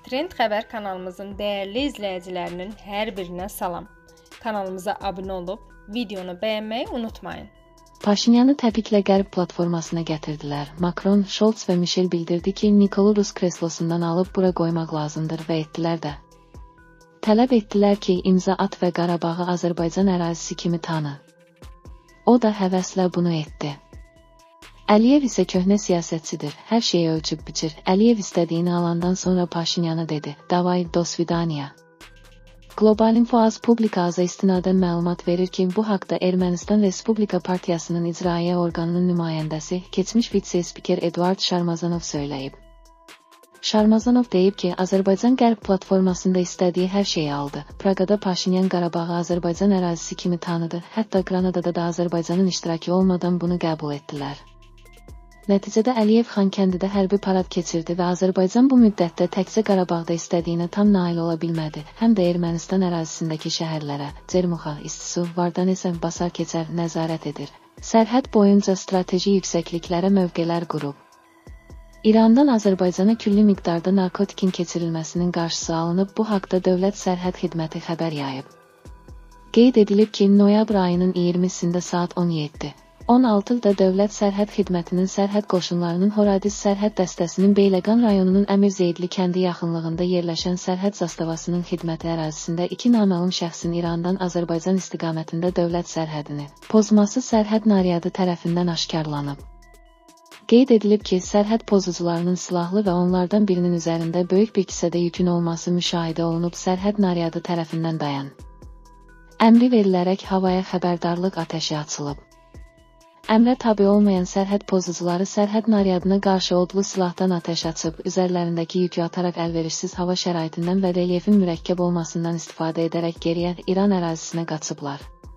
Trend Xəbər kanalımızın dəyərli izləyicilərinin hər birinə salam. Kanalımıza abunə olub, videonu bəyənməyi unutmayın. Paşinyanı təbriklə Qərb platformasına gətirdilər. Macron, Scholz və Michel bildirdi ki, Nikolu Rus kreslosundan alıb bura qoymaq lazımdır və etdilər də. Tələb etdilər ki, imza at və Qarabağı Azərbaycan ərazisi kimi tanı. O da həvəslə bunu etdi. Əliyev isə köhnə siyasətçidir, hər şeyi ölçüb biçir. Əliyev istədiyini alandan sonra Paşinyana dedi, davay, do svidaniya. Global Info Az Publika Az'a istinadən məlumat verir ki, bu haqda Ermənistan Respublika Partiyasının icraiyyə orqanının nümayəndəsi, keçmiş vitse-spiker Eduard Şarmazanov söyləyib. Şarmazanov deyib ki, Azərbaycan Qərb platformasında istədiyi hər şeyi aldı. Praqada Paşinyan Qarabağı Azərbaycan ərazisi kimi tanıdı, hətta Granadada da Azərbaycanın iştirakı olmadan bunu qəbul etdilər. Nəticədə Əliyev Xankəndidə hərbi parad keçirdi və Azərbaycan bu müddətdə təkcə Qarabağda istədiyinə tam nail ola bilmədi, həm də Ermənistan ərazisindəki şəhərlərə, Cermuxa, İstisu, Vardanesa, Basar keçər nəzarət edir. Sərhəd boyunca strateji yüksəkliklərə mövqelər qurub. İrandan Azərbaycana külli miqdarda narkotikin keçirilməsinin qarşısı alınıb, bu haqda Dövlət Sərhəd Xidməti xəbər yayıb. Qeyd edilib ki, noyabr ayının 20-sində saat 17:16-da Dövlət Sərhəd Xidmətinin sərhəd qoşunlarının Horadiz sərhəd dəstəsinin Beyləqan rayonunun Əmirzeyidli kəndi yaxınlığında yerləşən sərhəd zastavasının xidməti ərazisində iki naməlum şəxsin İrandan Azərbaycan istiqamətində dövlət sərhədini pozması sərhəd naryadı tərəfindən aşkarlanıb. Qeyd edilib ki, sərhəd pozucularının silahlı və onlardan birinin üzərində böyük bir kisədə yükün olması müşahidə olunub, sərhəd naryadı tərəfindən dayan əmri verilərək havaya xəbərdarlıq atəşi açılıb. Əmrə tabi olmayan sərhəd pozucuları sərhəd naryadına qarşı odlu silahdan atəş açıb, üzərlərindəki yükü ataraq əlverişsiz hava şəraitindən və relyefin mürəkkəb olmasından istifadə edərək geriyə İran ərazisinə qaçıblar.